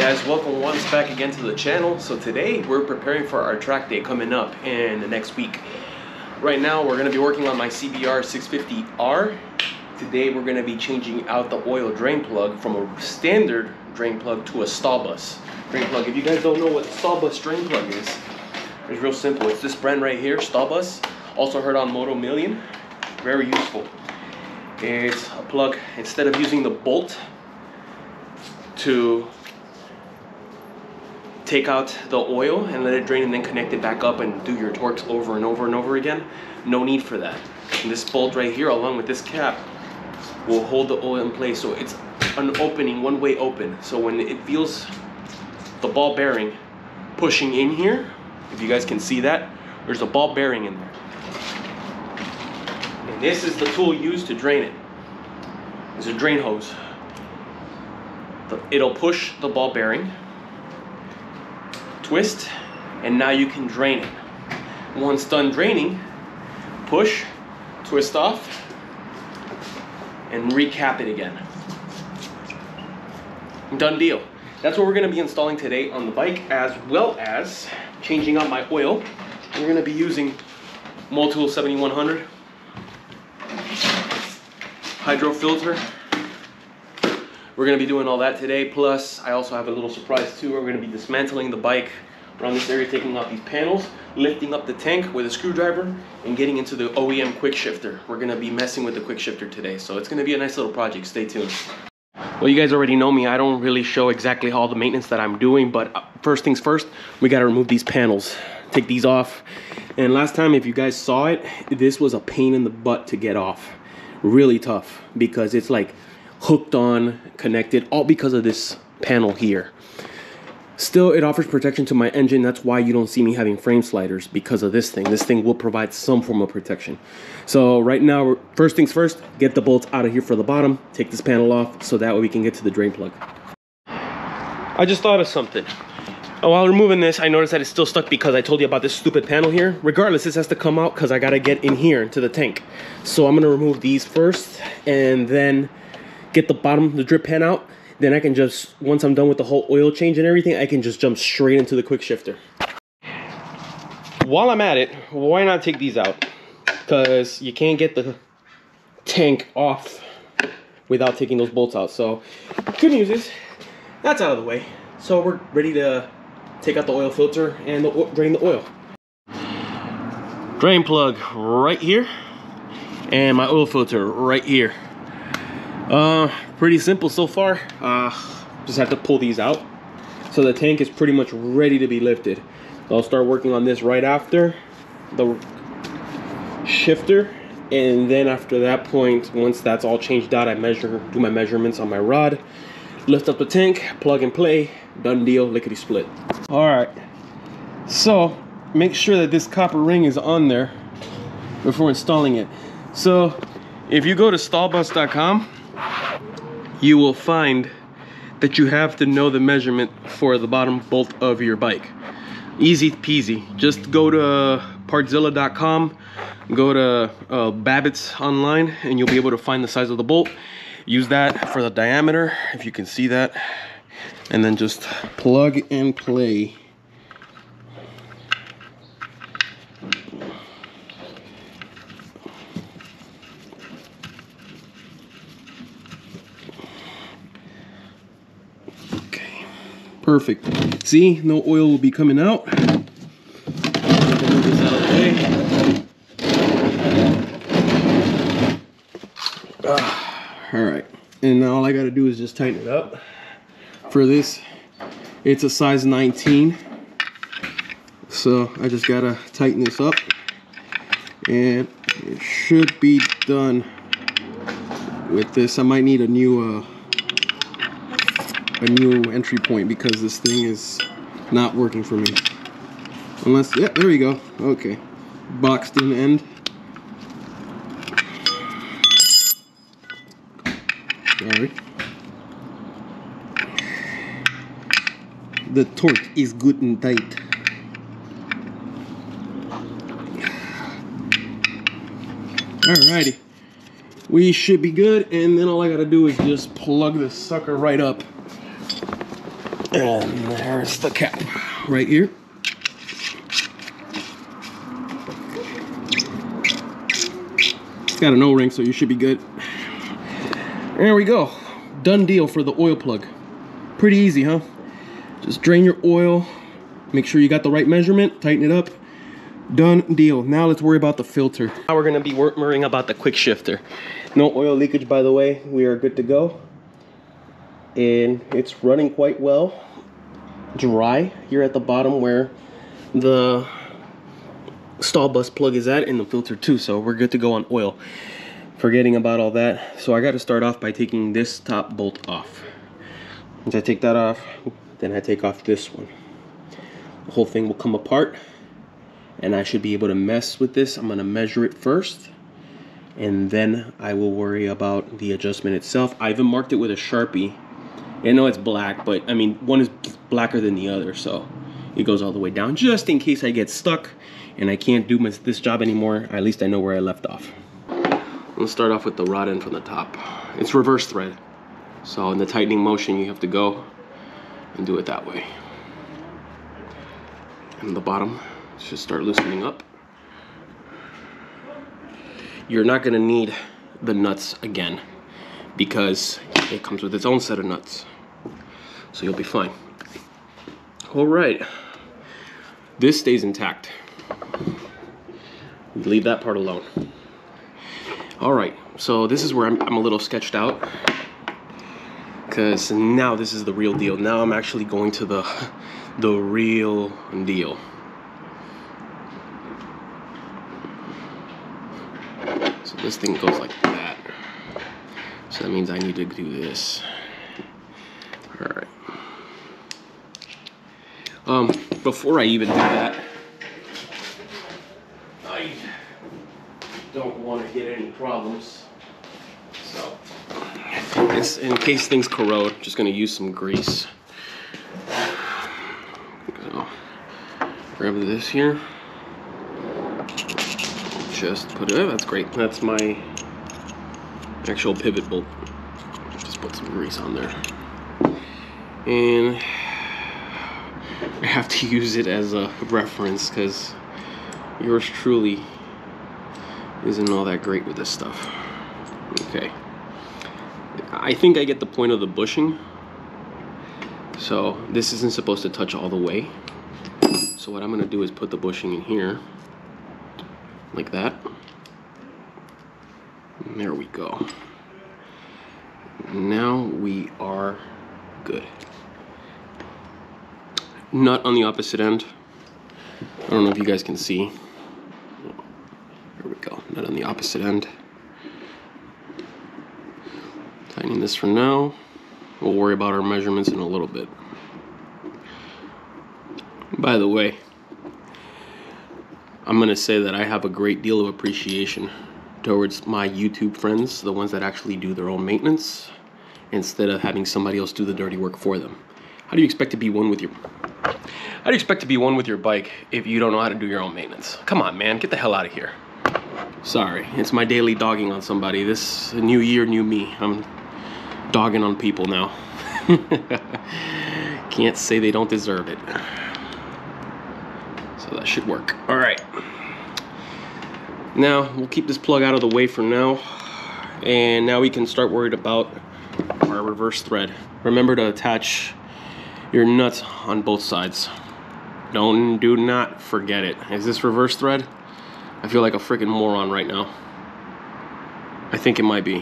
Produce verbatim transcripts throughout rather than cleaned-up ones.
guys, welcome once back again to the channel. So today we're preparing for our track day coming up in the next week. Right now we're going to be working on my C B R six fifty R. Today we're going to be changing out the oil drain plug from a standard drain plug to a Stahlbus drain plug. If you guys don't know what the Stahlbus drain plug is, it's real simple. It's this brand right here, Stahlbus, also heard on Moto Million. Very useful. It's a plug, instead of using the bolt to take out the oil and let it drain and then connect it back up and do your torques over and over and over again, no need for that. And this bolt right here, along with this cap, will hold the oil in place. So it's an opening, one way open. So when it feels the ball bearing pushing in here, if you guys can see that, there's a ball bearing in there. And this is the tool used to drain it. It's a drain hose. It'll push the ball bearing, twist, and now you can drain it. Once done draining, push, twist off, and recap it again. Done deal. That's what we're gonna be installing today on the bike, as well as changing out my oil. We're gonna be using Motul seventy-one hundred hydro filter. We're gonna be doing all that today. Plus, I also have a little surprise too. We're gonna be dismantling the bike around this area, taking off these panels, lifting up the tank with a screwdriver, and getting into the O E M quick shifter. We're gonna be messing with the quick shifter today. So it's gonna be a nice little project, stay tuned. Well, you guys already know me. I don't really show exactly all the maintenance that I'm doing, but first things first, we gotta remove these panels. Take these off. And last time, if you guys saw it, this was a pain in the butt to get off. Really tough, because it's like hooked on, connected, all because of this panel here. Still, it offers protection to my engine. That's why you don't see me having frame sliders, because of this thing. This thing will provide some form of protection. So right now, first things first, get the bolts out of here for the bottom, take this panel off, so that way we can get to the drain plug. I just thought of something. While removing this, I noticed that it's still stuck because I told you about this stupid panel here. Regardless, this has to come out because I gotta get in here into the tank. So I'm gonna remove these first, and then get the bottom, the drip pan out. Then I can just, once I'm done with the whole oil change and everything, I can just jump straight into the quick shifter. While I'm at it, why not take these out? Because you can't get the tank off without taking those bolts out. So good news is that's out of the way. So we're ready to take out the oil filter and the, drain the oil. Drain plug right here, and my oil filter right here. Uh, pretty simple so far. Uh, just have to pull these out. So the tank is pretty much ready to be lifted. I'll start working on this right after the shifter. And then after that point, once that's all changed out, I measure, do my measurements on my rod, lift up the tank, plug and play, done deal, lickety split. All right, so make sure that this copper ring is on there before installing it. So if you go to stahlbus dot com, you will find that you have to know the measurement for the bottom bolt of your bike. Easy peasy. Just go to partzilla dot com, go to uh, Babbitt's online, and you'll be able to find the size of the bolt. Use that for the diameter, if you can see that, and then just plug and play. Perfect. See, no oil will be coming out. Move this out of the way. Ah, all right, and now all I got to do is just tighten it up. For this, it's a size nineteen, so I just gotta tighten this up, and it should be done with this. I might need a new. Uh, a new entry point because this thing is not working for me. Unless, yeah, there we go. Okay. Boxed in end. Sorry. The torque is good and tight. Alrighty. We should be good, and then all I gotta do is just plug this sucker right up. And there's the cap right here. It's got an O-ring, so you should be good. There we go. Done deal for the oil plug. Pretty easy, huh? Just drain your oil. Make sure you got the right measurement. Tighten it up. Done deal. Now let's worry about the filter. Now we're gonna be worrying about the quick shifter. No oil leakage, by the way. We are good to go. And it's running quite well. Dry here at the bottom where the stall bus plug is at, and the filter too. So we're good to go on oil. Forgetting about all that. So I got to start off by taking this top bolt off. Once I take that off, then I take off this one. The whole thing will come apart, and I should be able to mess with this. I'm going to measure it first, and then I will worry about the adjustment itself. I even marked it with a Sharpie. I know it's black, but I mean, one is blacker than the other, so it goes all the way down, just in case I get stuck and I can't do this, this job anymore. At least I know where I left off. Let's start off with the rod end from the top. It's reverse thread, so in the tightening motion you have to go and do it that way. And the bottom should start loosening up. You're not gonna need the nuts again because it comes with its own set of nuts, so you'll be fine. All right, this stays intact. Leave that part alone. All right, so this is where I'm, I'm a little sketched out, because now this is the real deal. Now I'm actually going to the the real deal. So this thing goes like that. So that means I need to do this. All right. Um, before I even do that, I don't want to get any problems. So, it's, in case things corrode, just going to use some grease. So, grab this here. Just put it, oh, that's great. That's my actual pivot bolt. Just put some grease on there. And I have to use it as a reference because yours truly isn't all that great with this stuff. Okay. I think I get the point of the bushing. So this isn't supposed to touch all the way. So what I'm gonna do is put the bushing in here, like that. And there we go. Now we are good. Nut on the opposite end. I don't know if you guys can see. There we go. Nut on the opposite end. Tightening this for now. We'll worry about our measurements in a little bit. By the way, I'm gonna say that I have a great deal of appreciation towards my YouTube friends, the ones that actually do their own maintenance instead of having somebody else do the dirty work for them. How do you expect to be one with your How do you expect to be one with your bike if you don't know how to do your own maintenance? Come on, man, get the hell out of here. Sorry, it's my daily dogging on somebody. This new year, new me. I'm dogging on people now. Can't say they don't deserve it. So that should work. All right. Now we'll keep this plug out of the way for now, and now we can start worried about our reverse thread. Remember to attach your nuts on both sides. Don't do not forget it. Is this reverse thread? I feel like a freaking moron right now. I think it might be.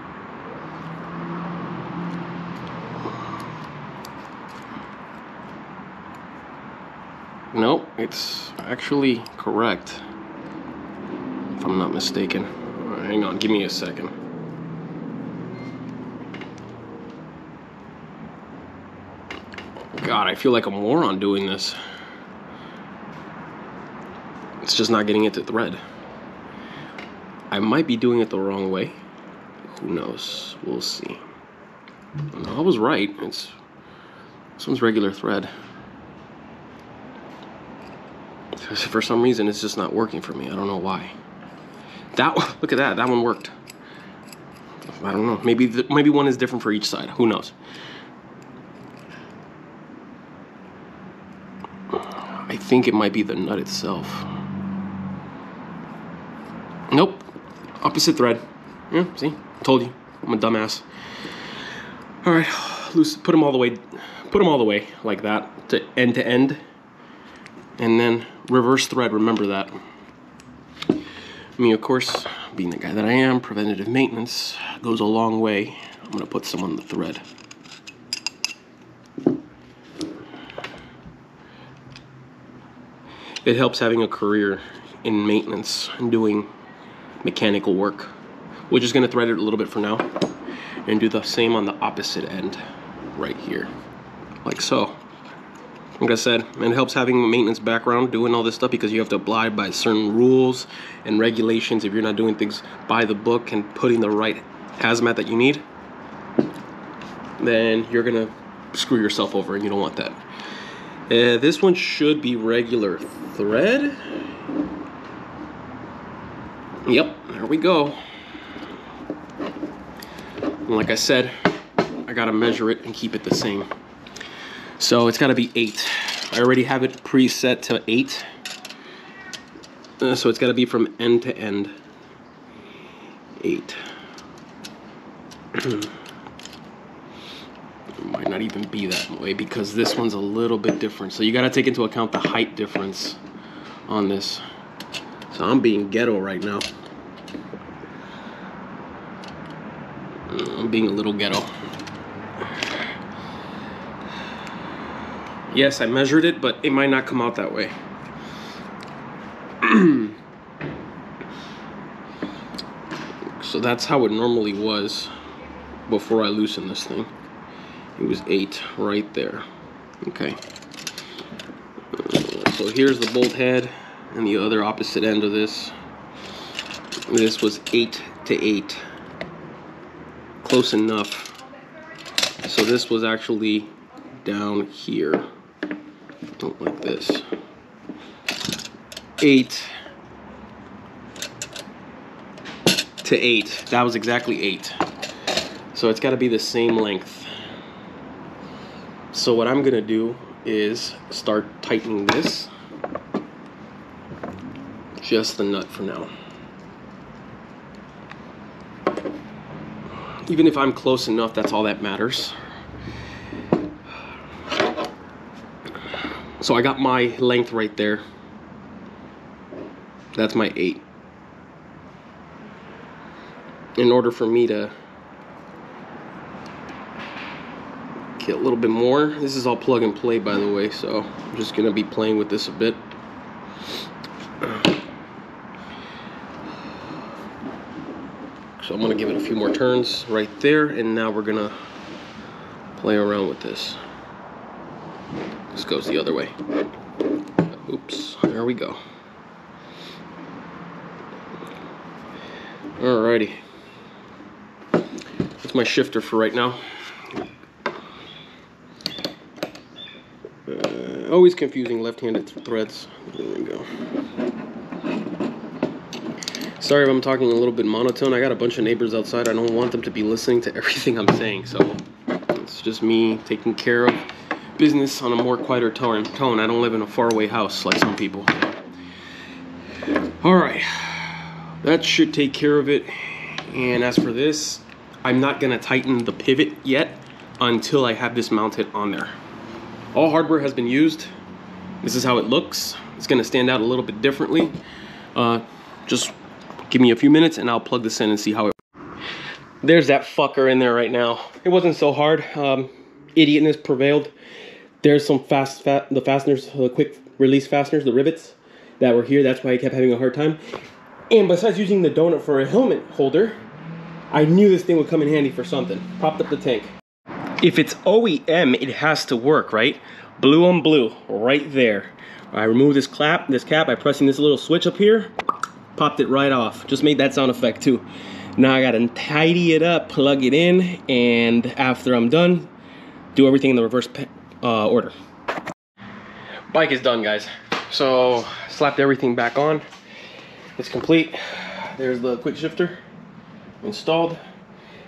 Nope, it's actually correct, if I'm not mistaken. Right, hang on, give me a second. God, I feel like a moron doing this. It's just not getting it to thread. I might be doing it the wrong way. Who knows? We'll see. No, I was right. It's this one's regular thread. For some reason, it's just not working for me. I don't know why. That look at that. That one worked. I don't know. Maybe the, maybe one is different for each side. Who knows? think it might be the nut itself. Nope, opposite thread. Yeah, see, told you, I'm a dumbass. All right, loose, put them all the way, put them all the way like that to end to end, and then reverse thread. Remember that. Me, of course, being the guy that I am, preventative maintenance goes a long way. I'm gonna put some on the thread. It helps having a career in maintenance and doing mechanical work. We're just gonna thread it a little bit for now and do the same on the opposite end right here, like so. Like I said, it helps having a maintenance background doing all this stuff, because you have to abide by certain rules and regulations. If you're not doing things by the book and putting the right hazmat that you need, then you're gonna screw yourself over, and you don't want that. Uh, this one should be regular thread. Yep, there we go. And like I said, I gotta measure it and keep it the same. So it's gotta be eight. I already have it preset to eight. Uh, so it's gotta be from end to end. Eight. It might not even be that way, because this one's a little bit different. So you gotta take into account the height difference on this. So I'm being ghetto right now. I'm being a little ghetto. Yes, I measured it, but it might not come out that way. So that's how it normally was before I loosened this thing. It was eight right there. Okay. So here's the bolt head and the other opposite end of this. This was eight to eight. Close enough. So this was actually down here. Like this. Eight to eight. That was exactly eight. So it's got to be the same length. So what I'm gonna do is start tightening this. Just the nut for now. Even if I'm close enough, that's all that matters. So I got my length right there. That's my eight. In order for me to get a little bit more, this is all plug and play, by the way, so I'm just gonna be playing with this a bit. So I'm gonna give it a few more turns right there, and now we're gonna play around with this. This goes the other way. Oops, there we go. Alrighty. That's my shifter for right now. Uh, always confusing left-handed th threads. There we go. Sorry if I'm talking a little bit monotone. I got a bunch of neighbors outside. I don't want them to be listening to everything I'm saying, so it's just me taking care of business on a more quieter tone. I don't live in a faraway house like some people. All right, that should take care of it. And as for this, I'm not gonna tighten the pivot yet until I have this mounted on there. All hardware has been used. This is how it looks. It's gonna stand out a little bit differently. Uh, just give me a few minutes and I'll plug this in and see how it. There's that fucker in there right now. It wasn't so hard. Um, idiotness prevailed. There's some fast, fa the fasteners, the quick release fasteners, the rivets that were here. That's why I kept having a hard time. And besides using the donut for a helmet holder, I knew this thing would come in handy for something. Propped up the tank. If it's O E M, it has to work, right? Blue on blue, right there. I removed this clap, this cap by pressing this little switch up here. Popped it right off. Just made that sound effect too. Now I gotta tidy it up, plug it in, and after I'm done, do everything in the reverse uh, order. Bike is done, guys. So slapped everything back on. It's complete. There's the quick shifter installed.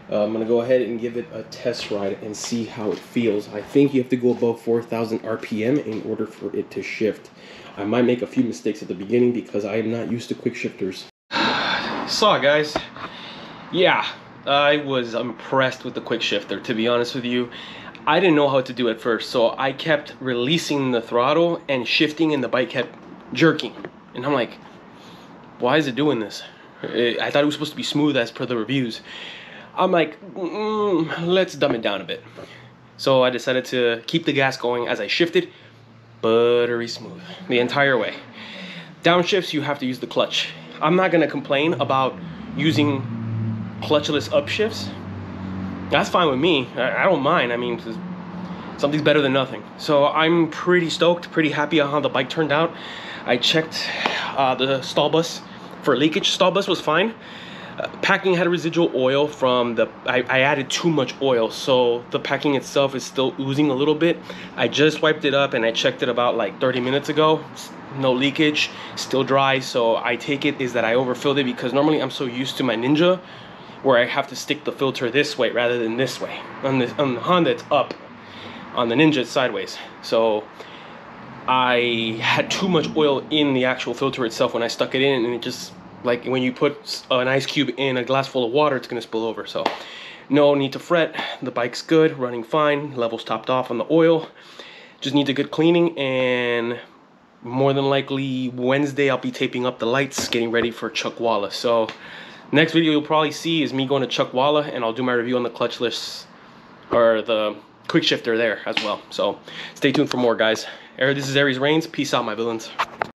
Uh, I'm gonna go ahead and give it a test ride and see how it feels. I think you have to go above four thousand R P M in order for it to shift. I might make a few mistakes at the beginning because I am not used to quick shifters. So guys, yeah, I was impressed with the quick shifter, to be honest with you. I didn't know how to do it first, so I kept releasing the throttle and shifting and the bike kept jerking. And I'm like, why is it doing this? I thought it was supposed to be smooth as per the reviews. I'm like, mm, let's dumb it down a bit. So I decided to keep the gas going as I shifted, buttery smooth the entire way. Downshifts, you have to use the clutch. I'm not gonna complain about using clutchless upshifts. That's fine with me. I, I don't mind. I mean, something's better than nothing. So I'm pretty stoked, pretty happy on how the bike turned out. I checked uh, the stall bus for leakage. Stall bus was fine. Uh, packing had residual oil from the, I, I added too much oil, so the packing itself is still oozing a little bit. I just wiped it up and I checked it about like thirty minutes ago. No leakage, still dry, so I take it is that I overfilled it because normally I'm so used to my Ninja where I have to stick the filter this way rather than this way. On the, on the Honda, it's up. On the Ninja, it's sideways. So I had too much oil in the actual filter itself when I stuck it in, and it just, like when you put an ice cube in a glass full of water, it's gonna spill over. So no need to fret. The bike's good, running fine, levels topped off on the oil. Just need a good cleaning, and more than likely Wednesday I'll be taping up the lights, getting ready for Chuckwalla. So next video you'll probably see is me going to Chuckwalla, and I'll do my review on the clutchless or the quick shifter there as well. So stay tuned for more, guys. This is Aries Reigns. Peace out, my villains.